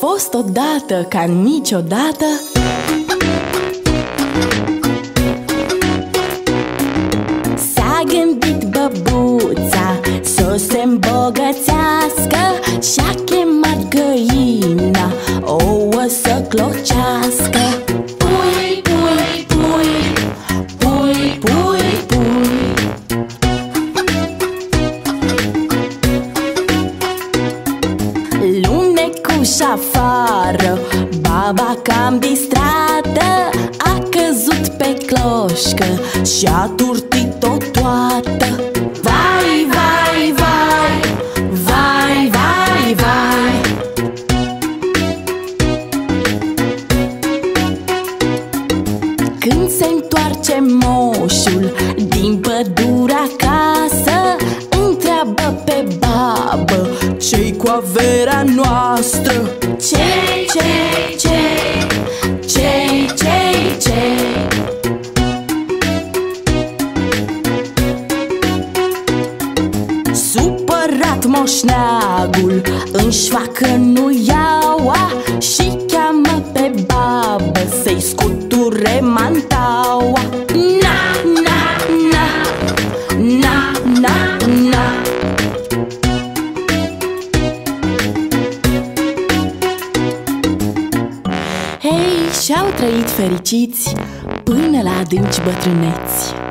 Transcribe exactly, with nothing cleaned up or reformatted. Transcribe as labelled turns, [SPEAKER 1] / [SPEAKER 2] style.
[SPEAKER 1] fost odată ca niciodată. S-a gândit băbuța să se îmbogățească și-a chemat găina ouă să clocească. Pui, pui, pui, pui, pui, pui. Lunecuș afară, baba cam distrată, a căzut pe cloșcă și-a turtit-o toată. Vai, vai, vai, vai, vai, vai. Când se întoarce moșul din pădure acasă, întreabă pe babă: ce-i cu averea noastră? Ce, ce, ce, ce, ce, ce? Supărat moșneagul își facă nuiaua și cheamă pe babă să-i scuture mantaua. Na, na, na, na, na, na. Hei, și-au trăit fericiți până la adânci bătrâneți.